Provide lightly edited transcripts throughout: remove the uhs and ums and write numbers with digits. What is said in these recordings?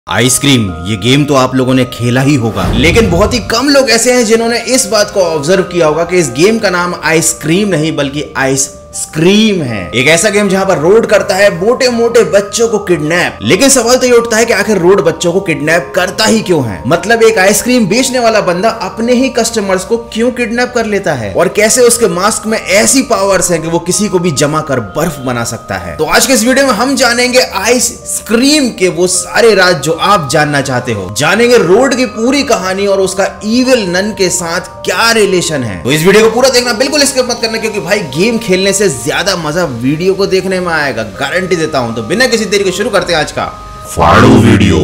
Ice cream ये game तो आप लोगों ने खेला ही होगा, लेकिन बहुत ही कम लोग ऐसे हैं जिन्होंने इस बात को ऑब्जर्व किया होगा कि इस गेम का नाम आइसक्रीम नहीं बल्कि आइस स्क्रीम है। एक ऐसा गेम जहां पर रोड करता है मोटे मोटे बच्चों को किडनैप। लेकिन सवाल तो ये उठता है कि आखिर रोड बच्चों को किडनैप करता ही क्यों है? मतलब एक आइसक्रीम बेचने वाला बंदा अपने ही कस्टमर्स को क्यों किडनैप कर लेता है, और कैसे उसके मास्क में ऐसी पावर्स हैं कि वो किसी को भी जमा कर बर्फ बना सकता है। तो आज के इस वीडियो में हम जानेंगे आइस स्क्रीम के वो सारे राज जो आप जानना चाहते हो। जानेंगे रोड की पूरी कहानी और उसका इविल नन के साथ क्या रिलेशन है। तो इस वीडियो को पूरा देखना, बिल्कुल स्किप मत करना, क्योंकि भाई गेम खेलने से ज्यादा मजा वीडियो को देखने में आएगा, गारंटी देता हूं। तो बिना किसी देरी के शुरू करते हैं आज का फाड़ू वीडियो।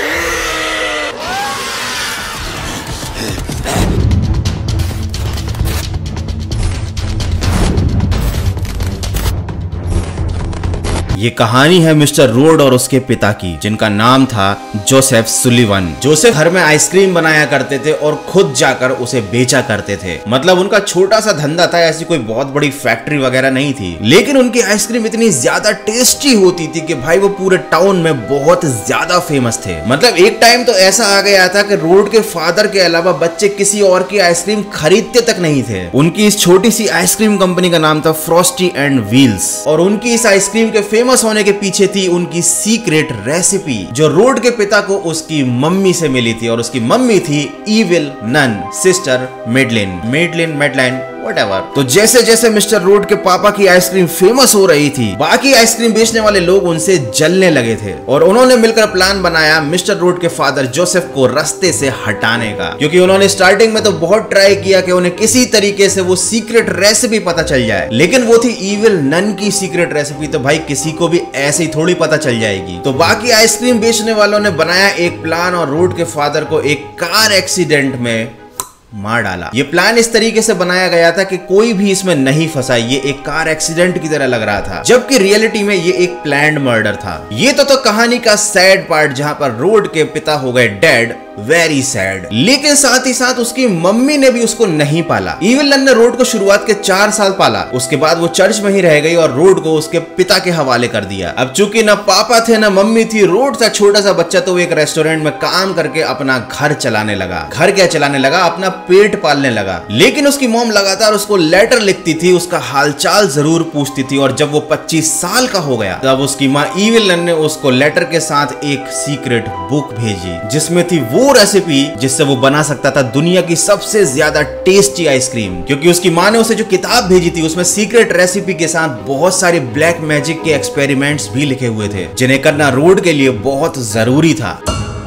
ये कहानी है मिस्टर रोड और उसके पिता की, जिनका नाम था जोसेफ सुलिवन। जोसेफ घर में आइसक्रीम बनाया करते थे और खुद जाकर उसे बेचा करते थे। मतलब उनका छोटा सा धंधा था, ऐसी कोई बहुत बड़ी फैक्ट्री वगैरह नहीं थी, लेकिन उनकी आइसक्रीम इतनी ज्यादा टेस्टी होती थी कि भाई वो पूरे टाउन में बहुत ज्यादा फेमस थे। मतलब एक टाइम तो ऐसा आ गया था कि रोड के फादर के अलावा बच्चे किसी और की आइसक्रीम खरीदते तक नहीं थे। उनकी इस छोटी सी आइसक्रीम कंपनी का नाम था फ्रॉस्टी एंड व्हील्स, और उनकी इस आइसक्रीम के फेमस होने के पीछे थी उनकी सीक्रेट रेसिपी, जो रोड के पिता को उसकी मम्मी से मिली थी, और उसकी मम्मी थी evil nun sister Madeline whatever. तो जैसे जैसे मिस्टर रोड के पापा की आइसक्रीम फेमस हो रही थी, बाकी आइसक्रीम बेचने वाले लोग उनसे जलने लगे थे, और उन्होंने मिलकर प्लान बनाया मिस्टर रोड के फादर जोसेफ को रास्ते से हटाने का। क्योंकि उन्होंने स्टार्टिंग में तो बहुत ट्राई किया कि उन्हें किसी तरीके से वो सीक्रेट रेसिपी पता चल जाए, लेकिन वो थी इविल नन की सीक्रेट रेसिपी, तो भाई किसी को भी ऐसे ही थोड़ी पता चल जाएगी। तो बाकी आइसक्रीम बेचने वालों ने बनाया एक प्लान और रोड के फादर को एक कार एक्सीडेंट में मार डाला। ये प्लान इस तरीके से बनाया गया था कि कोई भी इसमें नहीं फंसा, ये एक कार एक्सीडेंट की तरह लग रहा था, जबकि रियलिटी में ये एक प्लान्ड मर्डर था। ये तो कहानी का सैड पार्ट, जहां पर रोड के पिता हो गए डेड, वेरी सैड। लेकिन साथ ही साथ उसकी मम्मी ने भी उसको नहीं पाला। इविल नन ने रोड को शुरुआत के 4 साल पाला, उसके बाद वो चर्च में ही रह गई और रोड को उसके पिता के हवाले कर दिया। अब चूंकि ना पापा थे ना मम्मी थी, रोड था छोटा सा बच्चा, तो वो एक रेस्टोरेंट में काम करके अपना घर चलाने लगा। घर क्या चलाने लगा, अपना पेट पालने लगा। लेकिन उसकी मॉम लगातार उसको लेटर लिखती थी, उसका हालचाल जरूर पूछती थी, और जब वो 25 साल का हो गया तब उसकी माँ इविल नन ने उसको लेटर के साथ एक सीक्रेट बुक भेजी, जिसमें थी वो रेसिपी जिससे वो बना सकता था दुनिया की सबसे ज्यादा टेस्टी आइसक्रीम। क्योंकि उसकी माँ ने उसे जो किताब भेजी थी उसमें सीक्रेट रेसिपी के साथ बहुत सारे ब्लैक मैजिक के एक्सपेरिमेंट्स भी लिखे हुए थे, जिन्हें करना रोड के लिए बहुत जरूरी था।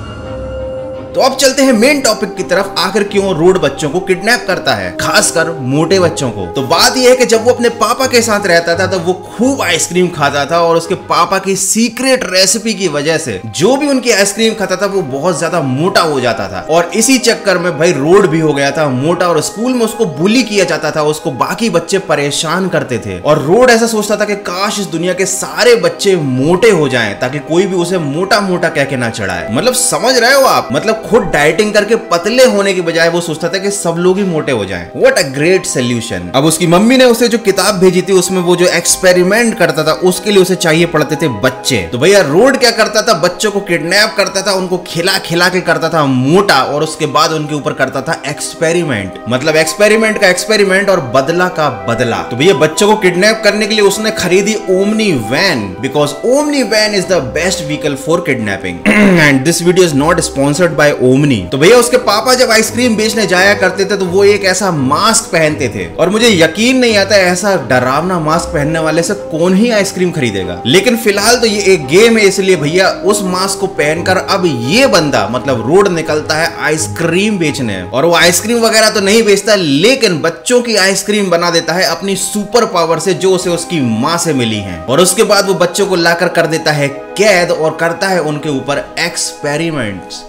तो अब चलते हैं मेन टॉपिक की तरफ, आखिर क्यों रोड बच्चों को किडनैप करता है, खासकर मोटे बच्चों को। तो बात यह है कि जब वो अपने पापा के साथ रहता था तो वो खूब आइसक्रीम खाता था, और उसके पापा की सीक्रेट रेसिपी की वजह से जो भी उनकी आइसक्रीम खाता था वो बहुत ज्यादा मोटा हो जाता था, और इसी चक्कर में भाई रोड भी हो गया था मोटा, और स्कूल में उसको बुली किया जाता था, उसको बाकी बच्चे परेशान करते थे। और रोड ऐसा सोचता था कि काश इस दुनिया के सारे बच्चे मोटे हो जाएं, ताकि कोई भी उसे मोटा मोटा कह के ना चढ़ाए। मतलब समझ रहे हो आप, मतलब खुद डाइटिंग करके पतले होने की बजाय वो सोचता था कि सब लोग ही मोटे हो जाएं। What a great solution. अब उसकी मम्मी ने उसे जो किताब भेजी थी उसमें वो जो एक्सपेरिमेंट करता था उसके लिए उसे चाहिए पड़ते थे बच्चे। तो भैया रोड क्या करता था, बच्चों को किडनैप करता था, उनको खिला खिला के करता था मोटा, और उसके बाद उनके ऊपर करता था एक्सपेरिमेंट। मतलब एक्सपेरिमेंट का एक्सपेरिमेंट और बदला का बदला। तो भैया बच्चों को किडनैप करने के लिए उसने खरीदी Omni van, because Omni van is the best vehicle for kidnapping. And this video is not sponsored by Omni. तो भैया उसके पापा जब आइसक्रीम बेचने जाया करते थे तो वो एक ऐसा मास्क पहनते थे, और मुझे यकीन नहीं आता ऐसा डरावना मास्क पहनने वाले से कौन ही आइसक्रीम खरीदेगा। लेकिन फिलहाल तो ये एक गेम है, इसलिए भैया उस मास्क को पहनकर अब ये बंदा मतलब रोड निकलता है आइसक्रीम बेचने, और वो आइसक्रीम वगैरह तो नहीं बेचता, लेकिन बच्चों की आइसक्रीम बना देता है अपनी सुपर पावर से, जो उसे उसकी माँ से मिली है। और उसके बाद वो बच्चों को लाकर कर देता है कैद और करता है उनके ऊपर एक्सपेरिमेंट्स।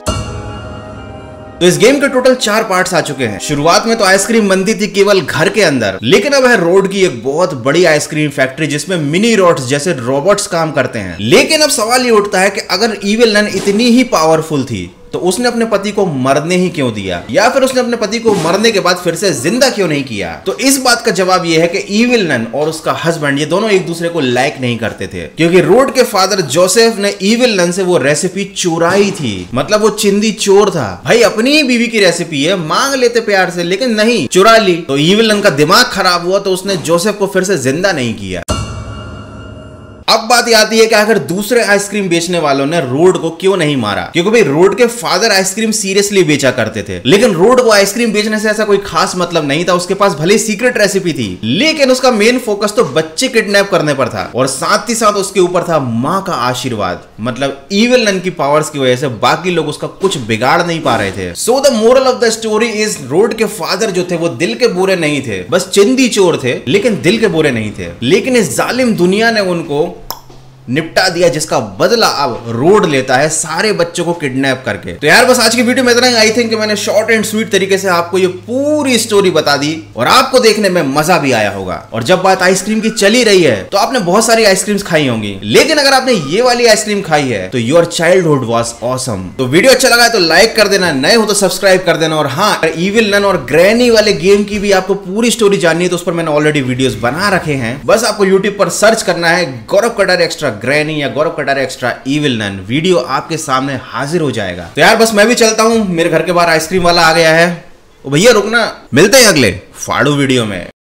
तो इस गेम के टोटल 4 पार्ट्स आ चुके हैं। शुरुआत में तो आइसक्रीम बनती थी केवल घर के अंदर, लेकिन अब है रोड की एक बहुत बड़ी आइसक्रीम फैक्ट्री जिसमें मिनी रोड्स जैसे रोबोट्स काम करते हैं। लेकिन अब सवाल ये उठता है कि अगर इविल नन इतनी ही पावरफुल थी तो उसने अपने पति को मरने ही क्यों दिया, या फिर उसने अपने पति को मरने के बाद फिर से जिंदा क्यों नहीं किया? तो इस बात का जवाब यह है कि ईविल नन और उसका हस्बैंड ये दोनों एक दूसरे को लाइक नहीं करते थे, क्योंकि रोड के फादर जोसेफ ने ईविल नन से वो रेसिपी चुराई थी। मतलब वो चिंदी चोर था। भाई अपनी ही बीवी की रेसिपी है, मांग लेते प्यार से, लेकिन नहीं, चुरा ली। तो ईविल नन का दिमाग खराब हुआ तो उसने जोसेफ को फिर से जिंदा नहीं किया। अब बात आती है कि अगर दूसरे आइसक्रीम बेचने वालों ने रोड को क्यों नहीं मारा, क्योंकि भाई रोड के फादर आइसक्रीम सीरियसली बेचा करते थे, लेकिन रोड को आइसक्रीम बेचने से ऐसा कोई खास मतलब नहीं था। उसके पास भले सीक्रेट रेसिपी थी, लेकिन उसका मेन फोकस तो बच्चे किडनैप करने पर था, और साथ ही साथ उसके ऊपर था माँ का आशीर्वाद। मतलब ईविल नन की पावर्स की वजह से बाकी लोग उसका कुछ बिगाड़ नहीं पा रहे थे। So the moral of the story is, Rod के फादर जो थे वो दिल के बुरे नहीं थे, बस चिंदी चोर थे, लेकिन दिल के बुरे नहीं थे। लेकिन इस जालिम दुनिया ने उनको निपटा दिया, जिसका बदला अब रोड लेता है सारे बच्चों को किडनैप करके। तो यार बस आज की वीडियो में इतना ही। आई थिंक मैंने शॉर्ट एंड स्वीट तरीके से आपको ये पूरी स्टोरी बता दी और आपको देखने में मजा भी आया होगा। और जब बात आइसक्रीम की चली रही है तो आपने बहुत सारी आइसक्रीम्स खाई होंगी, लेकिन अगर आपने ये वाली आइसक्रीम खाई है तो योर चाइल्डहुड वाज ऑसम। तो वीडियो अच्छा लगा है तो लाइक कर देना, नए हो तो सब्सक्राइब कर देना। और हाँ, ईविल नन और ग्रैनी वाले गेम की भी आपको पूरी स्टोरी जाननी है तो उस पर मैंने ऑलरेडी वीडियोस बना रखे हैं। बस आपको यूट्यूब पर सर्च करना है गौरव कटारे एक्स्ट्रा ग्रैनी या Gaurav Katare extra evil nun, video आपके सामने हाजिर हो जाएगा। तो यार बस मैं भी चलता हूं, मेरे घर के बाहर आइसक्रीम वाला आ गया है। ओ भैया रुकना, मिलते हैं अगले फाड़ू वीडियो में।